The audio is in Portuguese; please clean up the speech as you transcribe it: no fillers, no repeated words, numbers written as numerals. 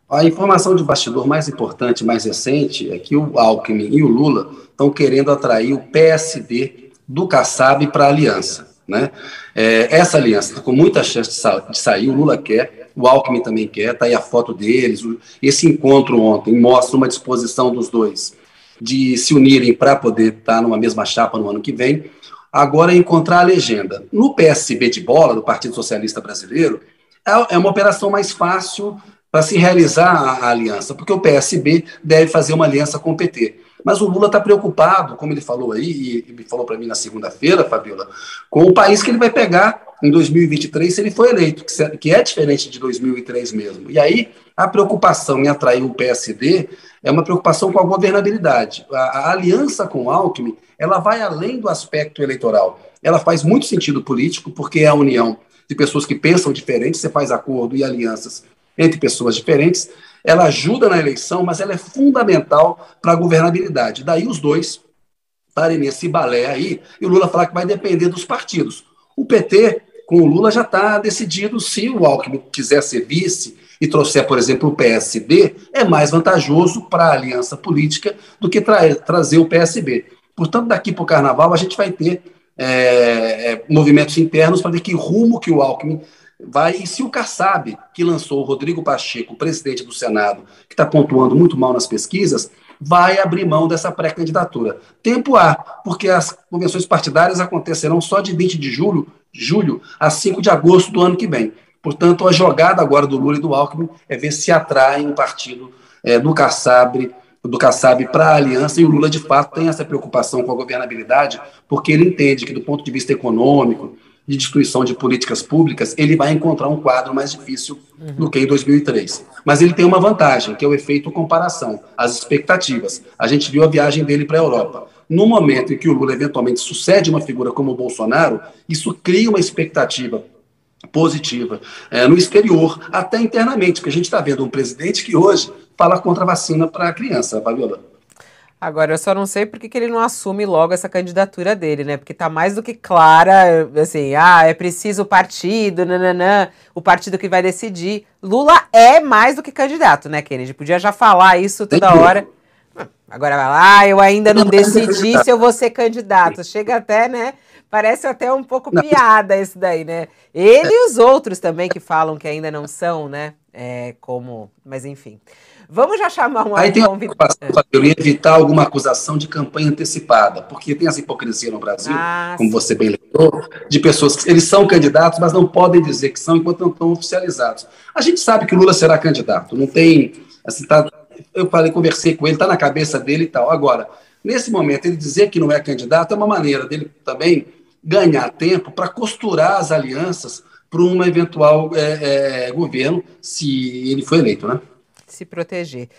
A informação de bastidor mais importante, mais recente, é que o Alckmin e o Lula estão querendo atrair o PSD do Kassab para a aliança, né? Essa aliança está com muita chance de sair, o Lula quer, o Alckmin também quer, está aí a foto deles. Esse encontro ontem mostra uma disposição dos dois de se unirem para poder estar numa mesma chapa no ano que vem. Agora, encontrar a legenda. No PSB de bola, do Partido Socialista Brasileiro, é uma operação mais fácil para se realizar a aliança, porque o PSB deve fazer uma aliança com o PT. Mas o Lula está preocupado, como ele falou aí, e me falou para mim na segunda-feira, Fabiola, com o país que ele vai pegar em 2023 se ele for eleito, que é diferente de 2003 mesmo. E aí, a preocupação em atrair o PSD é uma preocupação com a governabilidade. A aliança com o Alckmin, ela vai além do aspecto eleitoral. Ela faz muito sentido político, porque é a união de pessoas que pensam diferente, você faz acordo e alianças entre pessoas diferentes, ela ajuda na eleição, mas ela é fundamental para a governabilidade. Daí os dois estarem nesse balé aí, e o Lula falar que vai depender dos partidos. O PT, com o Lula, já está decidido. Se o Alckmin quiser ser vice e trouxer, por exemplo, o PSD, é mais vantajoso para a aliança política do que trazer o PSB. Portanto, daqui para o Carnaval, a gente vai ter movimentos internos para ver que rumo que o Alckmin vai, e se o Kassab, que lançou o Rodrigo Pacheco, presidente do Senado, que está pontuando muito mal nas pesquisas, vai abrir mão dessa pré-candidatura. Tempo há, porque as convenções partidárias acontecerão só de 20 de julho a 5 de agosto do ano que vem. Portanto, a jogada agora do Lula e do Alckmin é ver se atraem um partido do Kassab para a aliança, e o Lula, de fato, tem essa preocupação com a governabilidade, porque ele entende que, do ponto de vista econômico, de destruição de políticas públicas, ele vai encontrar um quadro mais difícil do que em 2003. Mas ele tem uma vantagem, que é o efeito comparação, as expectativas. A gente viu a viagem dele para a Europa. No momento em que o Lula eventualmente sucede uma figura como o Bolsonaro, isso cria uma expectativa positiva no exterior, até internamente, porque a gente está vendo um presidente que hoje fala contra a vacina para a criança, Fabiola. Agora, eu só não sei por que ele não assume logo essa candidatura dele, né? Porque tá mais do que clara, assim, é preciso o partido, nananã, o partido que vai decidir. Lula é mais do que candidato, né, Kennedy? Podia já falar isso toda hora. Agora vai lá, eu ainda não decidi se eu vou ser candidato. Chega até, né? Parece até um pouco piada isso daí, né? Ele e os outros também que falam que ainda não são, né? Mas enfim. Vamos já chamar um Aí tem a preocupação, Fabiola, em evitar alguma acusação de campanha antecipada, porque tem essa hipocrisia no Brasil, como você bem lembrou, de pessoas que eles são candidatos, mas não podem dizer que são enquanto não estão oficializados. A gente sabe que o Lula será candidato, não tem, assim, conversei com ele, está na cabeça dele e tal. Agora, nesse momento, ele dizer que não é candidato é uma maneira dele também ganhar tempo para costurar as alianças para um eventual governo, se ele for eleito, né? Se proteger.